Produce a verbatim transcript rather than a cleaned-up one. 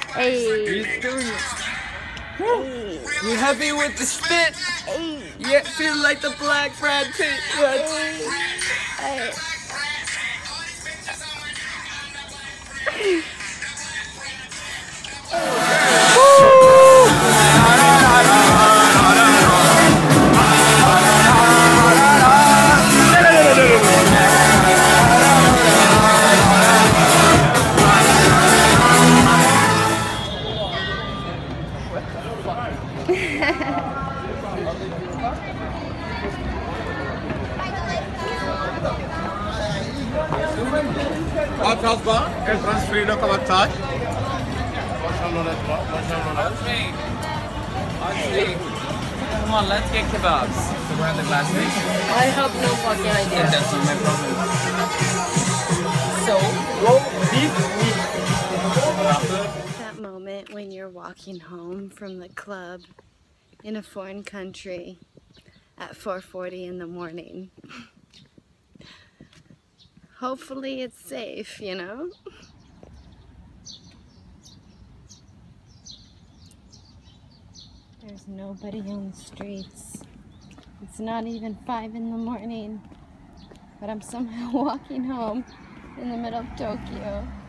Hey. He's doing it. Hey. You happy with the spit? Hey. Yeah, feel like the black Brad Pitt. What? Hey. What husband? Entrance free no cover charge. Come on, let's get kebabs. So we're at the glass station. I have no fucking idea. And that's not my problem. So, Go beef meat. that moment when you're walking home from the club in a foreign country at four forty in the morning. Hopefully it's safe, you know? There's nobody on the streets. It's not even five in the morning, but I'm somehow walking home in the middle of Tokyo.